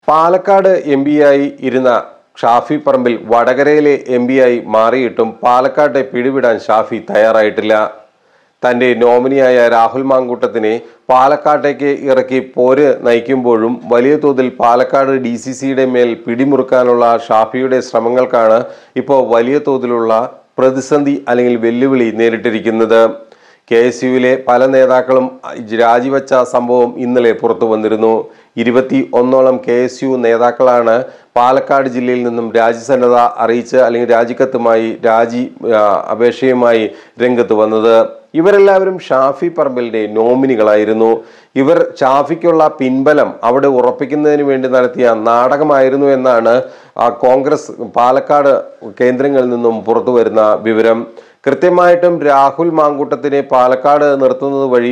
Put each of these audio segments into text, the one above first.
പാലക്കാട് എംപിയായി ഇരുന്ന ഷാഫി പറമ്പിൽ വടകരയിലെ എംപിയായി മാറിയിട്ടും പാലക്കാട്ടെ പിടിവിടാൻ ഷാഫി തയ്യാറായിട്ടില്ല. തന്റെ നോമിനിയായ രാഹുൽ മാങ്കൂട്ടത്തിനെ പാലക്കാട്ടേക്ക് ഇറക്കി പോര് നയിക്കുമ്പോഴും വലിയ തോതിൽ പാലക്കാട് DCCയുടെ മേൽ പിടിമുറുക്കാനുള്ള ഷാഫിയുടെ ശ്രമങ്ങൾക്കാണ് ഇപ്പോൾ വലിയ തോതിലുള്ള പ്രതിസന്ധി അല്ലെങ്കിൽ വെല്ലുവിളി നേരിട്ടിരിക്കുന്നത്. KSUവിലെ പല നേതാക്കളും രാജിവെച്ച സംഭവം ഇന്നലെ പുറത്തു വന്നിരുന്നു. 21ഓളം KSU നേതാക്കളാണ് പാലക്കാട് ജില്ലയിൽ നിന്നും രാജ്യസന്നദ്ധ അറിയിച്ച് അല്ലെങ്കിൽ രാജിക്കത്തുമായി അപേക്ഷയുമായി രംഗത്ത് വന്നത്. ഇവരെല്ലാവരും ഷാഫി പറമ്പിലിന്റെ നോമിനികളായിരുന്നു. ഇവർ ഷാഫിക്കുള്ള പിൻബലം അവിടെ ഉറപ്പിക്കുന്നതിന് വേണ്ടി നടത്തിയ നാടകമായിരുന്നു എന്നാണ് കോൺഗ്രസ് പാലക്കാട് കേന്ദ്രങ്ങളിൽ നിന്നും പുറത്തു വരുന്ന വിവരം. കൃത്യമായിട്ടും രാഹുൽ മാങ്കൂട്ടത്തിനെ പാലക്കാട് നിർത്തുന്നത് വഴി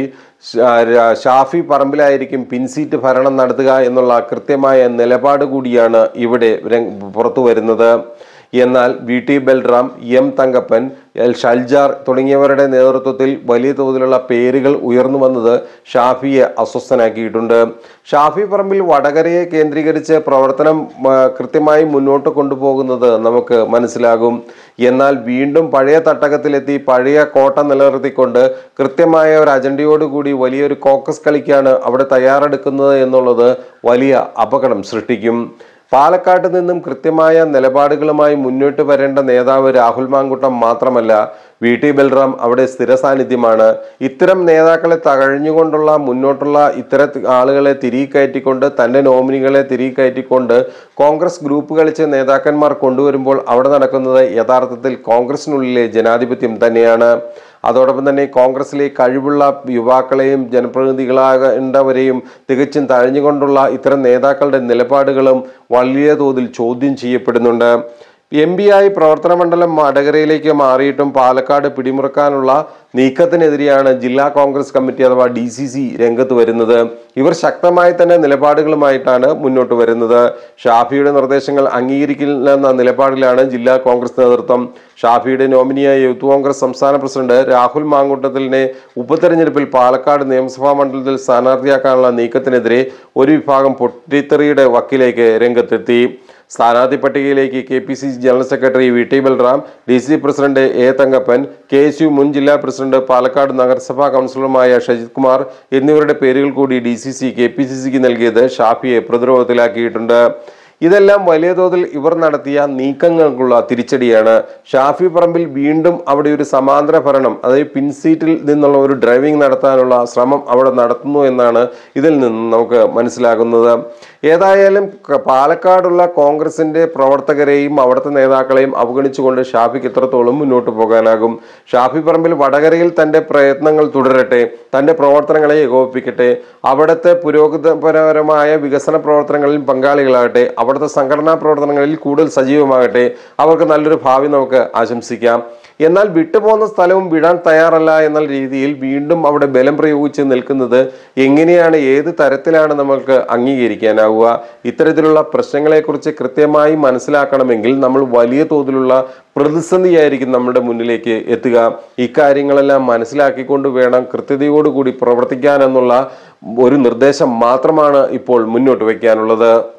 ഷാഫി പറമ്പിലായിരിക്കും പിൻസീറ്റ് ഭരണം നടത്തുക എന്നുള്ള കൃത്യമായ നിലപാട് കൂടിയാണ് ഇവിടെ പുറത്തു വരുന്നത്. എന്നാൽ VT Balram, M Thankappan, L ഷൽജാർ തുടങ്ങിയവരുടെ നേതൃത്വത്തിൽ വലിയ തോതിലുള്ള പേരുകൾ ഉയർന്നു വന്നത് ഷാഫിയെ അസ്വസ്ഥനാക്കിയിട്ടുണ്ട്. ഷാഫി പറമ്പിൽ വടകരയെ കേന്ദ്രീകരിച്ച് പ്രവർത്തനം കൃത്യമായി മുന്നോട്ട് കൊണ്ടുപോകുന്നത് നമുക്ക് മനസ്സിലാകും. എന്നാൽ വീണ്ടും പഴയ തട്ടകത്തിലെത്തി പഴയ കോട്ട നിലനിർത്തിക്കൊണ്ട് കൃത്യമായ ഒരു അജണ്ടയോടുകൂടി വലിയൊരു കോക്കസ് കളിക്കാണ് അവിടെ തയ്യാറെടുക്കുന്നത് എന്നുള്ളത് വലിയ അപകടം സൃഷ്ടിക്കും. പാലക്കാട്ട് നിന്നും കൃത്യമായ നിലപാടുകളുമായി മുന്നോട്ട് വരേണ്ട നേതാവ് രാഹുൽ മാങ്കൂട്ടം മാത്രമല്ല, VT ബൽറാം അവിടെ സ്ഥിര സാന്നിധ്യമാണ്. ഇത്തരം നേതാക്കളെ തകഴിഞ്ഞുകൊണ്ടുള്ള മുന്നോട്ടുള്ള ഇത്തരം ആളുകളെ തിരികെ കയറ്റിക്കൊണ്ട് തൻ്റെ നോമിനികളെ തിരികെ കയറ്റിക്കൊണ്ട് കോൺഗ്രസ് ഗ്രൂപ്പ് കളിച്ച് നേതാക്കന്മാർ കൊണ്ടുവരുമ്പോൾ അവിടെ നടക്കുന്നത് യഥാർത്ഥത്തിൽ കോൺഗ്രസിനുള്ളിലെ ജനാധിപത്യം തന്നെയാണ്. അതോടൊപ്പം തന്നെ കോൺഗ്രസിലെ കഴിവുള്ള യുവാക്കളെയും ജനപ്രതിനിധികളാകേണ്ടവരെയും തികച്ചും തഴഞ്ഞുകൊണ്ടുള്ള ഇത്തരം നേതാക്കളുടെ നിലപാടുകളും വലിയ തോതിൽ ചോദ്യം ചെയ്യപ്പെടുന്നുണ്ട്. MPയായി പ്രവർത്തന മണ്ഡലം വടകരയിലേക്ക് മാറിയിട്ടും പാലക്കാട് പിടിമുറുക്കാനുള്ള നീക്കത്തിനെതിരെയാണ് ജില്ലാ കോൺഗ്രസ് കമ്മിറ്റി അഥവാ DCC രംഗത്ത് വരുന്നത്. ഇവർ ശക്തമായി തന്നെ നിലപാടുകളുമായിട്ടാണ് മുന്നോട്ട് വരുന്നത്. ഷാഫിയുടെ നിർദ്ദേശങ്ങൾ അംഗീകരിക്കില്ലെന്ന നിലപാടിലാണ് ജില്ലാ കോൺഗ്രസ് നേതൃത്വം. ഷാഫിയുടെ നോമിനിയായ യൂത്ത് കോൺഗ്രസ് സംസ്ഥാന പ്രസിഡന്റ് രാഹുൽ മാങ്കൂട്ടത്തിലിനെ ഉപതെരഞ്ഞെടുപ്പിൽ പാലക്കാട് നിയമസഭാ മണ്ഡലത്തിൽ സ്ഥാനാർത്ഥിയാക്കാനുള്ള നീക്കത്തിനെതിരെ ഒരു വിഭാഗം പൊട്ടിത്തെറിയുടെ വക്കിലേക്ക് രംഗത്തെത്തി. സ്ഥാനാർത്ഥി പട്ടികയിലേക്ക് KPCC general secretary VT Balram, DC president A Thankappan, KSU മുൻ ജില്ലാ പ്രസിഡന്റ് പാലക്കാട് നഗരസഭാ കൗൺസിലറുമായ ഷജിത് കുമാർ എന്നിവരുടെ പേരുകൾ കൂടി DCC KPCCക്ക് നൽകിയത് ഷാഫിയെ പ്രതിരോധത്തിലാക്കിയിട്ടുണ്ട്. ഇതെല്ലാം വലിയ തോതിൽ ഇവർ നടത്തിയ നീക്കങ്ങൾക്കുള്ള തിരിച്ചടിയാണ്. ഷാഫി പറമ്പിൽ വീണ്ടും അവിടെ ഒരു സമാന്തര ഭരണം, അതായത് പിൻസീറ്റിൽ നിന്നുള്ള ഒരു ഡ്രൈവിംഗ് നടത്താനുള്ള ശ്രമം അവിടെ നടത്തുന്നു എന്നാണ് ഇതിൽ നിന്ന് നമുക്ക് മനസ്സിലാകുന്നത്. ഏതായാലും പാലക്കാടുള്ള കോൺഗ്രസിന്റെ പ്രവർത്തകരെയും അവിടുത്തെ നേതാക്കളെയും അവഗണിച്ചുകൊണ്ട് ഷാഫിക്ക് എത്രത്തോളം മുന്നോട്ട് പോകാനാകും? ഷാഫി പറമ്പിൽ വടകരയിൽ തന്റെ പ്രയത്നങ്ങൾ തുടരട്ടെ, തന്റെ പ്രവർത്തനങ്ങളെ ഏകോപിപ്പിക്കട്ടെ, അവിടുത്തെ പുരോഗതിപരമായ വികസന പ്രവർത്തനങ്ങളിൽ പങ്കാളികളാകട്ടെ, അവിടുത്തെ സംഘടനാ പ്രവർത്തനങ്ങളിൽ കൂടുതൽ സജീവമാകട്ടെ. അവർക്ക് നല്ലൊരു ഭാവി നമുക്ക് ആശംസിക്കാം. എന്നാൽ വിട്ടുപോകുന്ന സ്ഥലവും വിടാൻ തയ്യാറല്ല എന്ന രീതിയിൽ വീണ്ടും അവിടെ ബലം പ്രയോഗിച്ച് നിൽക്കുന്നത് എങ്ങനെയാണ്, ഏത് തരത്തിലാണ് നമുക്ക് അംഗീകരിക്കാനാവുക? ഇത്തരത്തിലുള്ള പ്രശ്നങ്ങളെക്കുറിച്ച് കൃത്യമായി മനസ്സിലാക്കണമെങ്കിൽ നമ്മൾ വലിയ തോതിലുള്ള പ്രതിസന്ധിയായിരിക്കും നമ്മുടെ മുന്നിലേക്ക് എത്തുക. ഇക്കാര്യങ്ങളെല്ലാം മനസ്സിലാക്കിക്കൊണ്ട് വേണം കൃത്യതയോടുകൂടി പ്രവർത്തിക്കാനെന്നുള്ള ഒരു നിർദ്ദേശം മാത്രമാണ് ഇപ്പോൾ മുന്നോട്ട് വയ്ക്കാനുള്ളത്.